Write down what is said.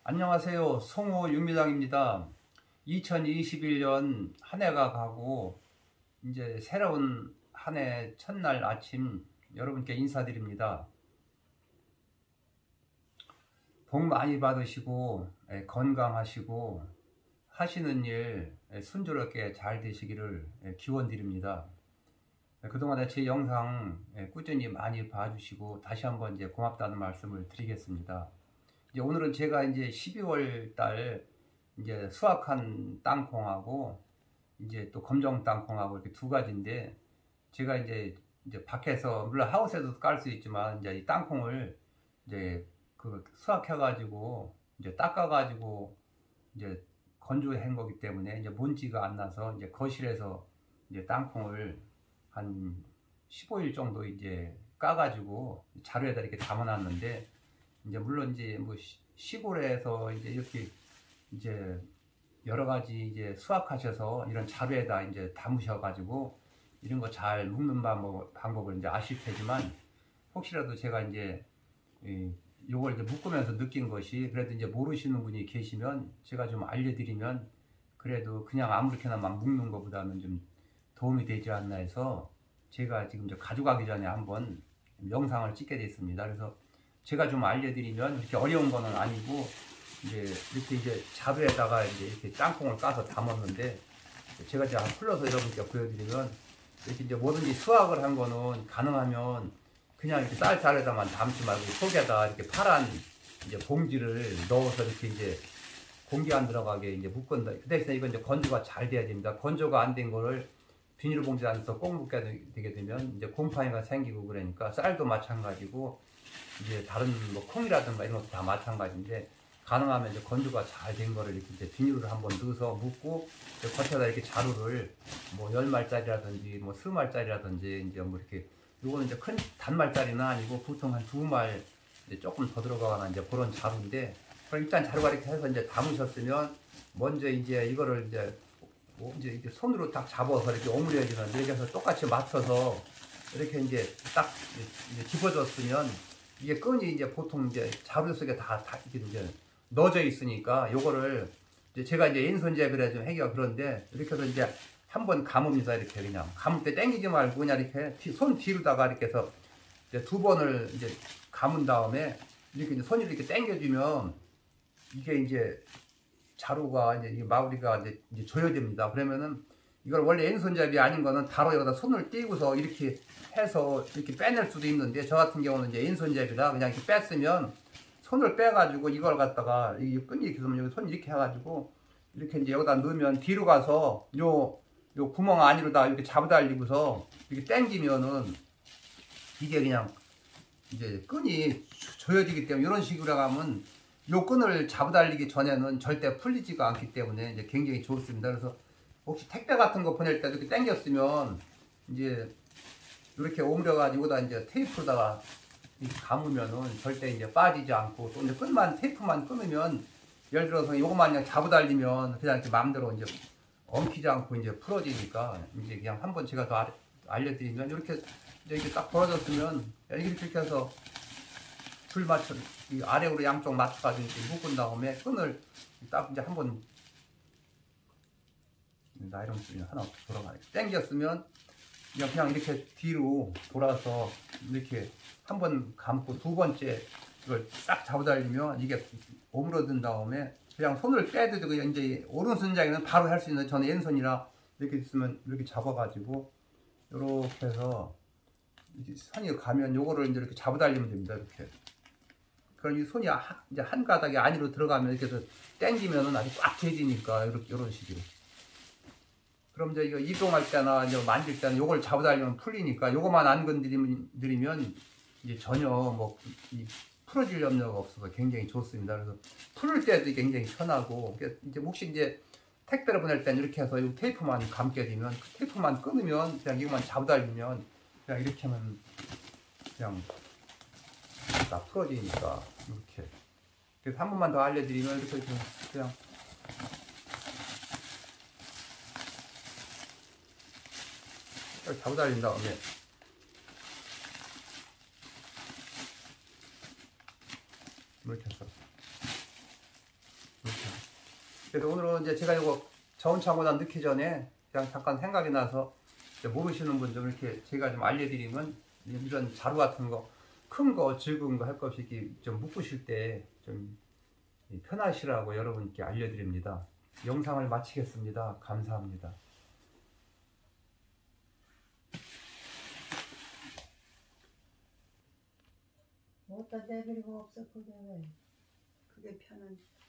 안녕하세요. 송호 윤미당입니다. 2021년 한 해가 가고 이제 새로운 한 해 첫날 아침 여러분께 인사드립니다. 복 많이 받으시고 건강하시고 하시는 일 순조롭게 잘 되시기를 기원드립니다. 그동안에 제 영상 꾸준히 많이 봐주시고 다시 한번 이제 고맙다는 말씀을 드리겠습니다. 이제 오늘은 제가 이제 12월 달 이제 수확한 땅콩하고 이제 또 검정 땅콩하고 이렇게 두 가지인데, 제가 이제 밖에서 물론 하우스에도 깔 수 있지만 이제 이 땅콩을 이제 그 수확해가지고 이제 닦아가지고 이제 건조한 거기 때문에 이제 먼지가 안 나서 이제 거실에서 이제 땅콩을 한 15일 정도 이제 까가지고 자루에다 이렇게 담아놨는데, 이제 물론 이제 뭐 시골에서 이제 이렇게 이제 여러 가지 이제 수확하셔서 이런 자루에다 이제 담으셔가지고 이런 거 잘 묶는 방법을 이제 아실 테지만, 혹시라도 제가 이제 요걸 이제 묶으면서 느낀 것이 그래도 이제 모르시는 분이 계시면 제가 좀 알려드리면 그래도 그냥 아무렇게나 막 묶는 것보다는 좀 도움이 되지 않나 해서 제가 지금 이제 가져가기 전에 한번 영상을 찍게 됐습니다. 그래서 제가 좀 알려드리면 이렇게 어려운 거는 아니고, 이제 이렇게 이제 자루에다가 이제 이렇게 땅콩을 까서 담았는데, 제가 이제 풀러서 여러분께 보여드리면 이렇게 이제 뭐든지 수확을 한 거는 가능하면 그냥 이렇게 쌀 자루에다만 담지 말고 속에다 이렇게 파란 이제 봉지를 넣어서 이렇게 이제 공기 안 들어가게 이제 묶은다. 그 대신에 이건 이제 건조가 잘 돼야 됩니다. 건조가 안 된 거를 비닐봉지 안에서 꼭 묶게 되게 되면 이제 곰팡이가 생기고 그러니까, 쌀도 마찬가지고 이제 다른 뭐 콩이라든가 이런 것도 다 마찬가지인데, 가능하면 이제 건조가 잘 된 거를 이렇게 이제 비닐을 한번 넣어서 묶고 겉에다 이렇게 자루를 뭐 10말짜리라든지 뭐 20말짜리라든지 이제 뭐 이렇게, 요거는 이제 큰 단말짜리는 아니고 보통 한 2말 이제 조금 더 들어가거나 이제 그런 자루인데, 그럼 일단 자루가 이렇게 해서 이제 담으셨으면 먼저 이제 이거를 이제 이렇게 손으로 딱 잡아서 이렇게 오므려지는데, 이렇게 해서 똑같이 맞춰서 이렇게 이제 딱 이제 집어줬으면 이게 끈이 이제 보통 이제 자루 속에 다 이렇게 이제 넣어져 있으니까, 요거를 이제 제가 이제 왼손잡이라 좀 하기가 그런데, 이렇게 해서 이제 한번 감읍니다. 이렇게 그냥 감을 때 당기지 말고 그냥 이렇게 손 뒤로다가 이렇게 해서 이제 2번을 이제 감은 다음에 이렇게 이제 손이 이렇게 당겨주면 이게 이제 자루가 이제 마무리가 이제 조여집니다. 그러면은 이걸 원래 왼손잡이 아닌 거는 바로 여기다 손을 띄고서 이렇게 해서 이렇게 빼낼 수도 있는데, 저 같은 경우는 이제 왼손잡이라 그냥 이렇게 뺐으면 손을 빼가지고 이걸 갖다가 이 끈이 이렇게 있으면 여기 손 이렇게 해가지고 이렇게 이제 여기다 넣으면 뒤로 가서 요 구멍 안으로다 이렇게 잡아달리고서 이렇게 당기면은 이게 그냥 이제 끈이 조여지기 때문에, 이런 식으로 하면 요 끈을 잡아달리기 전에는 절대 풀리지가 않기 때문에 이제 굉장히 좋습니다. 그래서 혹시 택배 같은 거 보낼 때 이렇게 당겼으면 이제 이렇게 오므려가지고 다 이제 테이프로다가 감으면은 절대 이제 빠지지 않고, 또 이제 끈만 테이프만 끊으면 예를 들어서 요것만 그냥 잡아달리면 그냥 이렇게 마음대로 이제 엉키지 않고 이제 풀어지니까, 이제 그냥 한번 제가 더 알려드리면 이렇게 이제 딱 벌어졌으면 이렇게 해서 줄 맞춰 이 아래로 양쪽 맞춰가지고 이렇게 묶은 다음에 끈을 딱 이제 한번 나이론 줄이 하나 돌아가요. 당겼으면 그냥 이렇게 뒤로 돌아서 이렇게 한번 감고 두 번째 이걸 딱 잡아달리면 이게 오므러든 다음에 그냥 손을 빼도 그냥 이제 오른손잡이는 바로 할 수 있는, 저는 왼손이라 이렇게 있으면 이렇게 잡아가지고 이렇게 해서 선이 가면 요거를 이제 이렇게 잡아달리면 됩니다. 이렇게. 그럼 이 손이 이제 한 가닥이 안으로 들어가면 이렇게 해서 당기면은 아주 꽉 돼지니까 이런 식으로. 그럼 이제 이거 이동할 때나 이제 만질 때는 요걸 잡아달리면 풀리니까, 요거만 안 건드리면 이제 전혀 뭐 풀어질 염려가 없어서 굉장히 좋습니다. 그래서 풀을 때도 굉장히 편하고, 이제 혹시 이제 택배를 보낼 때는 이렇게 해서 이 테이프만 감게 되면 그 테이프만 끊으면 그냥 이것만 잡아달리면 그냥 이렇게 하면 그냥 다 풀어지니까 이렇게. 그래서 한 번만 더 알려드리면 이렇게 그냥 잡아달린 다음에 이렇게 해서 그래서 오늘은 이제 제가 이거 저온차보다 넣기 전에 그냥 잠깐 생각이 나서 모르시는 분 좀 이렇게 제가 좀 알려드리면 이런 자루 같은 거 큰 거, 적은 거 할 것 없이 이렇게 좀 묶으실 때 좀 편하시라고 여러분께 알려드립니다. 영상을 마치겠습니다. 감사합니다. 어디다 내버리고 없어 그게 왜? 그게 편한